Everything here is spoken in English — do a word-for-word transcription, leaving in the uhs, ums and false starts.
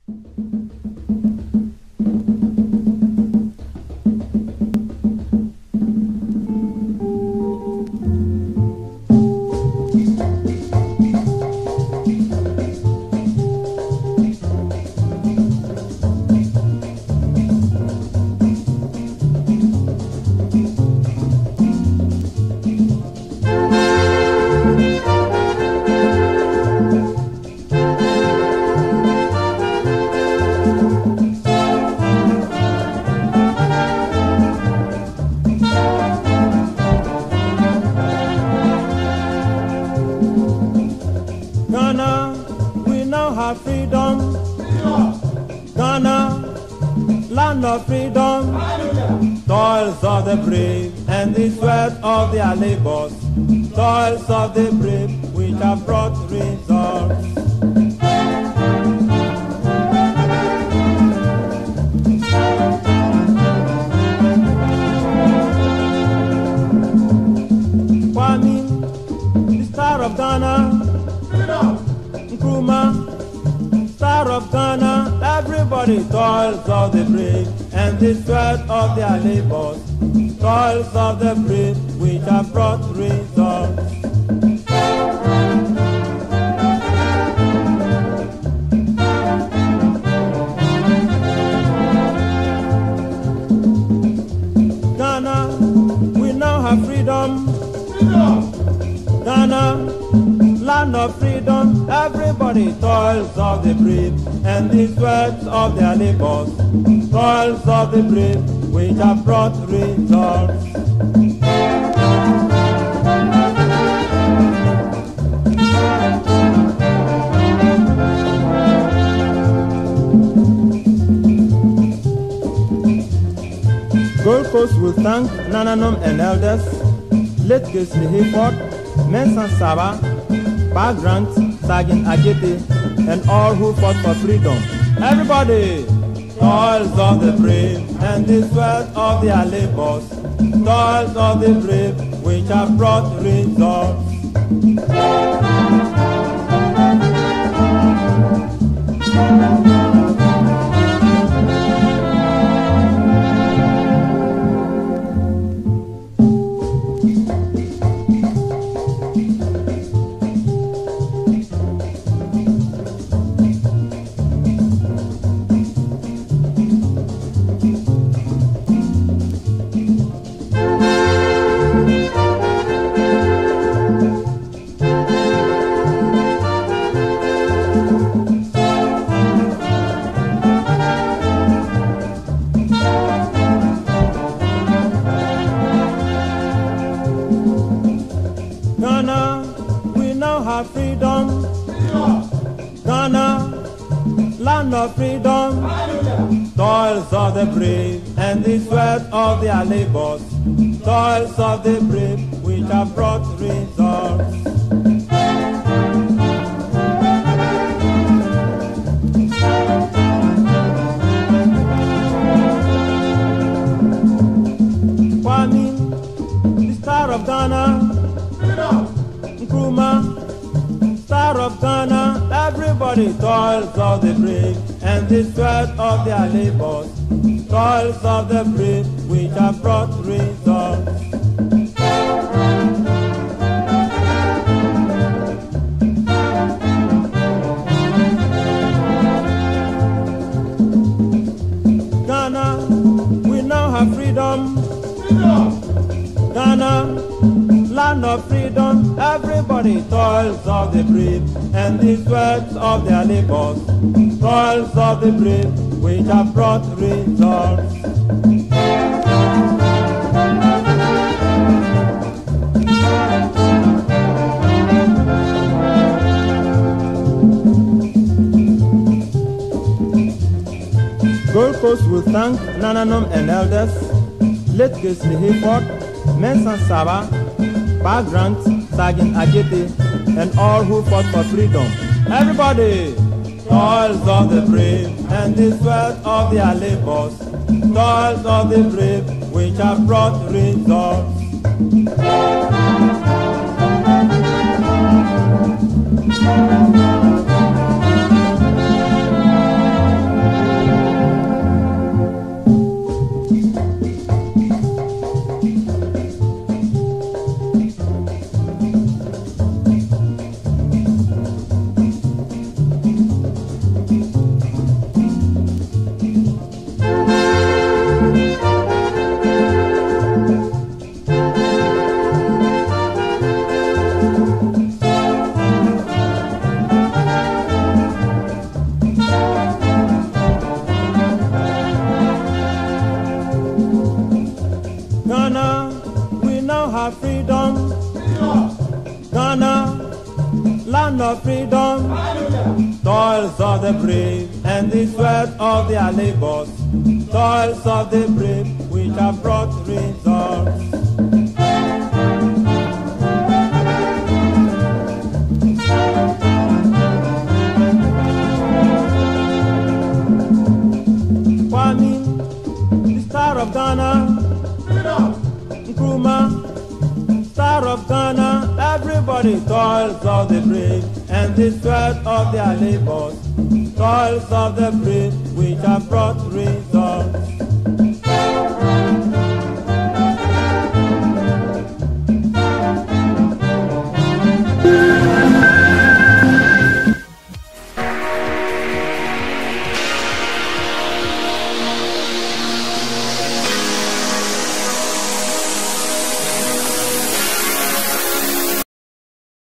Land of freedom, toils of the brave, and the sweat of their labors, toils of the brave, which have brought results. Kwame, the star of Ghana, Nkrumah, star of Ghana, everybody toils of the brave, and the sweat of their labors, toils of the brave, which have brought results. Ghana, we now have freedom. Ghana, land of freedom, everybody toils of the brave, and the sweat of their labors, toils of the brave, which have brought results. Gold Coast will thank Nananom and elders, late Gisli Hayford, Mensan Saba, Pa Grant, Sergeant Ajete, and all who fought for freedom. Everybody! Toils of the brave, and the sweat of their labors, toils of the brave, which have brought results. Freedom, Ghana, land of freedom, toils of the brave, and the sweat of their labors, toils of the brave, which have brought results. Kwame, the star of Ghana, Nkrumah, star of Ghana, everybody toils of the brave, and the sweat of their labors, toils of the brave, which have brought results. Ghana, we now have freedom. Ghana, land of freedom, everybody toils of the brave, and the sweat of their labors, toils of the brave, which have brought results. Gold Coast will thank Nananom and elders, late Gisli Hayford, Mensan Saba, Pa Grant, Sergeant Ajete, and all who fought for freedom. Everybody! Toils of the brave, and the sweat of their labors, toils of the brave, which have brought results. land of freedom, toils of the brave, and the sweat of their labors, toils of the brave, which have brought results. Kwame, the star of Ghana, Nkrumah, star of Ghana, everybody toils of the brave, and the sweat of their labors, toils of the brave, which have brought results.